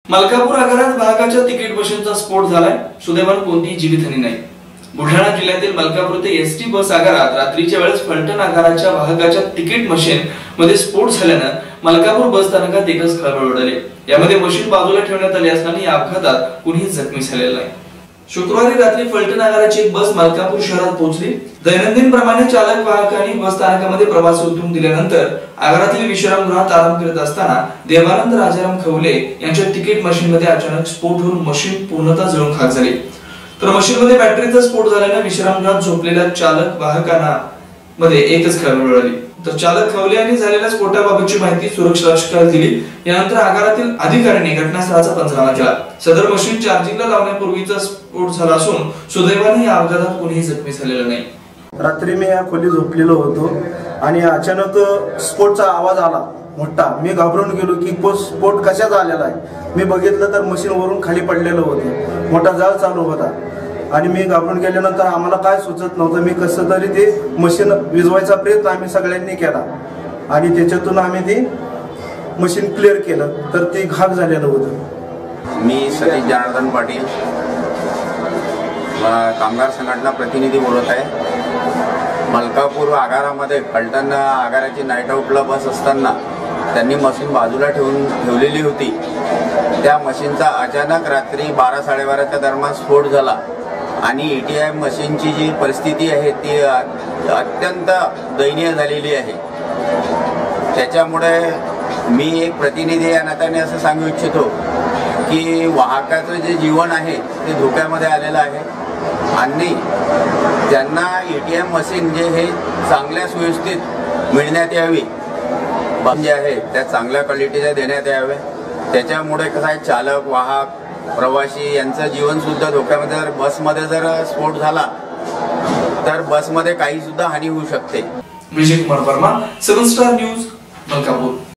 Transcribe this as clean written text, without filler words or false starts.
मलकापूर आगारात वाहकाच्या तिकीट मशीनचा स्फोट झालाय। सुदैवाने कोणतीही जीवितहानी नाही। बुलढाणा जिल्ह्यातील मलकापूर ते एसटी बस आगारात रात्रीच्या वेळेस फलटण आगाराच्या वाहकाच्या तिकीट मशीन मध्ये स्फोट झाल्याने मलकापूर बस स्थानकात एकच खळबळ उडाली। यामध्ये मशीन बाजूला ठेवण्यात आली असताना या अपघातात कुणीही जखमी झालेलं नाही। शुक्रवारी रात्री फलटण आगाराची एक बस मलकापूर शहरात पोहोचली। दैनंदिन प्रमाणे चालक वाहकांनी बस स्थानकामध्ये प्रवास उतरून दिल्यानंतर आगारातील विश्रामगृहात आराम करत असताना देवानंद राजाराम खवले यांच्या तिकीट मशीन मध्ये अचानक स्फोट होऊन मशीन पूर्णतः जळून खाक झाली। तर मशीन मध्ये बॅटरीचा स्फोट झाल्याने विश्रामगृहात झोपलेल्या चालक वाहकांना मध्ये एकच खळबळ उडाली। तर चालक खवले यांनी झालेल्या स्फोटाबाबतची माहिती सुरक्षा रक्षकाला दिली। यानंतर आगारातील अधिकाऱ्यांनी घटनास्थळाचा पंचनामा केला। सदर मशीन चार्जिंगला लावण्यापूर्वीचा स्फोट झाला असून सुदैवाने या अपघातात कोणीही जखमी झालेलं नाही। रात्री मी या खोलीत झोपलेलो होतो आणि अचानक स्फोटचा आवाज आला मोठा। मी घाबरून गेलो की स्फोट कशाचा आलेला आहे। मी बघितलं तर मशीन वरून खाली पडलेलं होतं, मोठा जाळ चालू होता आणि मी घाबरून गेल्यानंतर आम्हाला काय सुचत नव्हतं। मी कसं तरी ते मशीन विझवायचा प्रयत्न आम्ही सगळ्यांनी केला आणि त्याच्यातून आम्ही ते मशीन क्लिअर केलं तर ते घाग झालेलं होतं। मी सतीश जनार्दन पाटील कामगार संघटना प्रतिनिधी बोलत आहे। मलकापूर आगारामध्ये फलटण आगाराची नाईट आउटला बस असताना त्यांनी मशीन बाजूला ठेवलेली होती। त्या मशीनचा अचानक रात्री 12-12:30च्या दरम्यान स्फोट झाला आणि ATM मशीनची जी परिस्थिती आहे ती अत्यंत दयनीय झालेली आहे। त्याच्यामुळे मी एक प्रतिनिधी या नात्याने असं सांगू इच्छितो की वाहकाचं जे जीवन आहे ते धोक्यामध्ये आलेलं आहे आणि ज्यांना ATM मशीन जे हे चांगल्या सुव्यवस्थित मिळण्यात यावी जे आहे त्या चांगल्या क्वालिटीच्या देण्यात यावे। त्याच्यामुळे कसं आहे चालक वाहक प्रवासी यांचं जीवन सुद्धा धोक्यामध्ये जर बसमध्ये जर स्फोट झाला तर बसमध्ये काही सुद्धा हानी होऊ शकते। Vijay Kumar Verma, 7 star news, Malkapur.